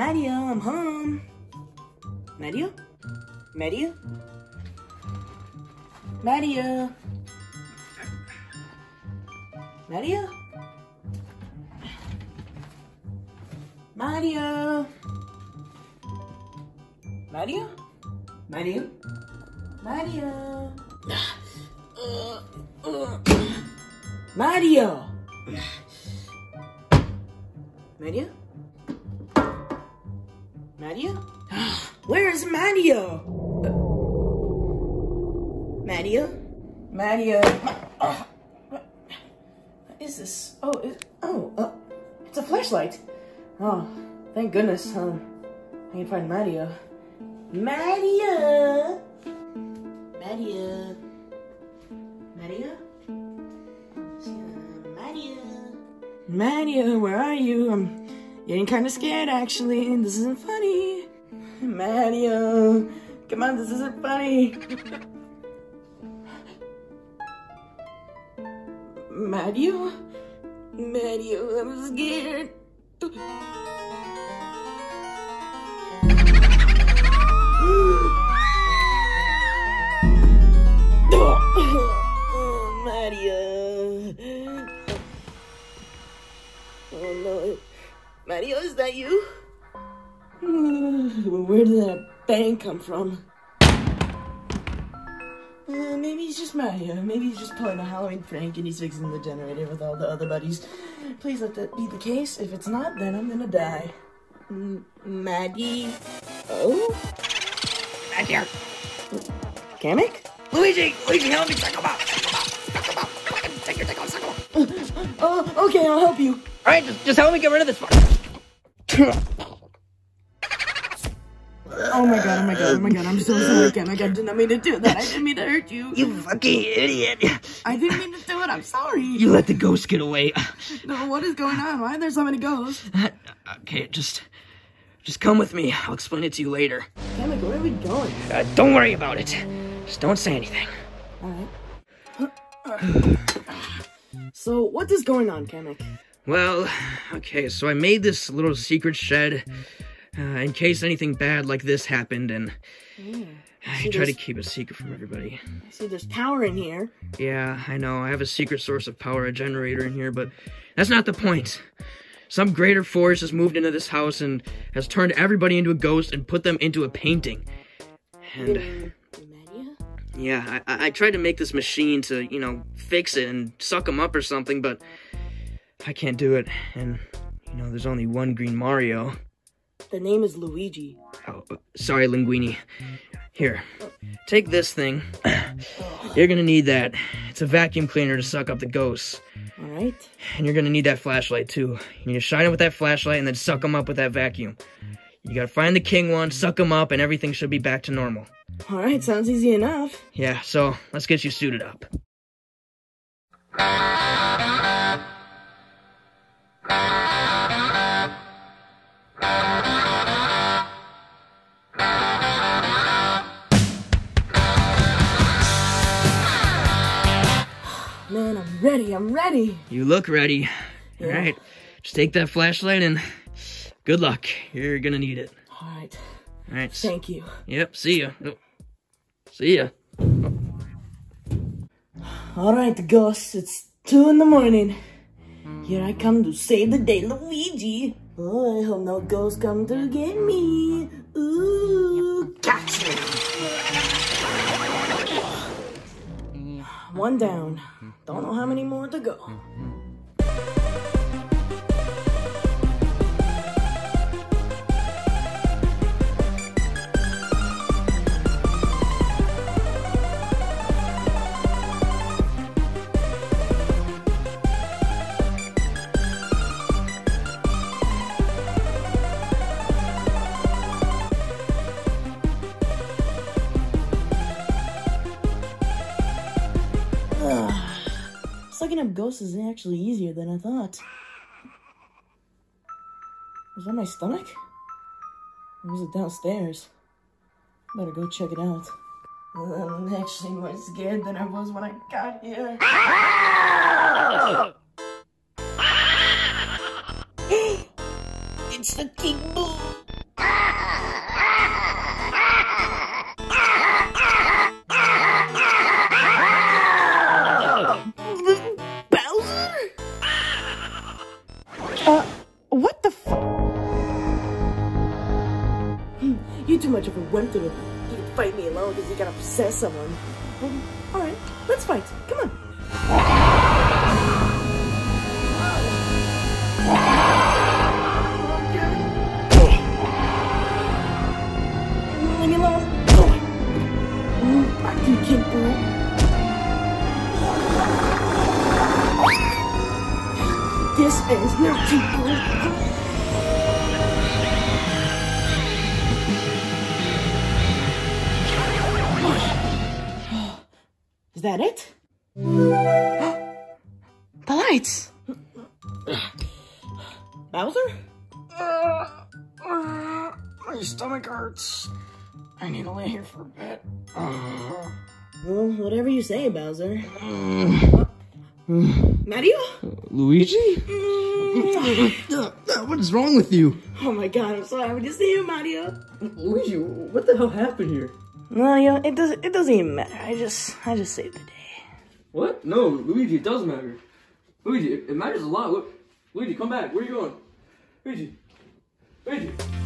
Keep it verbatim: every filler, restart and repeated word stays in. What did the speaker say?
Mario, I'm home. Mario? Mario? Mario? Mario? Mario? Mario? Mario? Mario? Uh, uh. Mario! Mario? Mario? Where's Mario? Mario? Mario? Oh, what is this? Oh, it, oh, uh, it's a flashlight. Oh, thank goodness. Um, I can find Mario. Mario? Mario? Mario? Mario? Mario, where are you? I'm getting kind of scared, actually. This isn't funny. Mario, come on, this isn't funny. Mario? Mario, I'm scared. Oh, Mario. Oh no. Mario, is that you? Where did that bang come from? Uh, maybe he's just Mario. Maybe he's just pulling a Halloween prank and he's fixing the generator with all the other buddies. Please let that be the case. If it's not, then I'm gonna die. M Maddie? Oh? Back here. Kamek? Luigi! Luigi, help me! Suck him up! Suck him up! Suck him up! Come on, take your thing off, suck him up! Oh, okay, I'll help you. Alright, just, just help me get rid of this part. Oh my god, oh my god, oh my god, I'm so sorry, Kamek. I did not mean to do that. I didn't mean to hurt you. You fucking idiot! I didn't mean to do it, I'm sorry. You let the ghost get away. No, what is going on? Why are there so many ghosts? Okay, just... Just come with me. I'll explain it to you later. Kamek, where are we going? Uh, don't worry about it. Just don't say anything. Alright. So, what is going on, Kamek? Well, okay, so I made this little secret shed uh, in case anything bad like this happened, and Yeah. I try to keep it secret from everybody. I see there's power in here. Yeah, I know. I have a secret source of power, a generator in here, but that's not the point. Some greater force has moved into this house and has turned everybody into a ghost and put them into a painting. And... In Mario? Yeah, I, I tried to make this machine to, you know, fix it and suck them up or something, but I can't do it. And, you know, there's only one green Mario. The name is Luigi. Oh, sorry, Linguini. Here, take this thing. You're gonna need that. It's a vacuum cleaner to suck up the ghosts. Alright. And you're gonna need that flashlight, too. You need to shine it with that flashlight and then suck them up with that vacuum. You gotta find the king one, suck them up, and everything should be back to normal. Alright, sounds easy enough. Yeah, so let's get you suited up. Man, I'm ready, I'm ready. You look ready. Yeah. Alright, just take that flashlight and good luck. You're gonna need it. Alright. Alright. Thank you. Yep, see ya. Oh. See ya. Oh. Alright, ghosts, it's two in the morning. Here I come to save the day, Luigi. Oh, I hope no ghosts come to get me. Ooh, catch me. One down. Don't know how many more to go. Sucking up ghosts is actually easier than I thought. Was that my stomach? Or was it downstairs? Better go check it out. I'm actually more scared than I was when I got here. It's the King Boo! went through. He can fight me alone because he got obsess someone. Um, all right, let's fight. Come on. Leave me alone. Back to you, kid, bro. This is not too good. Is that it? The lights! Bowser? Uh, uh, my stomach hurts. I need to lay here for a bit. Uh, well, whatever you say, Bowser. Uh, Mario? Luigi? What is wrong with you? Oh my god, I'm so happy to see you, Mario. Luigi, what the hell happened here? No, yeah, it doesn't. It doesn't even matter. I just, I just saved the day. What? No, Luigi, it does matter. Luigi, it, it matters a lot. Look, Luigi, come back. Where are you going? Luigi, Luigi.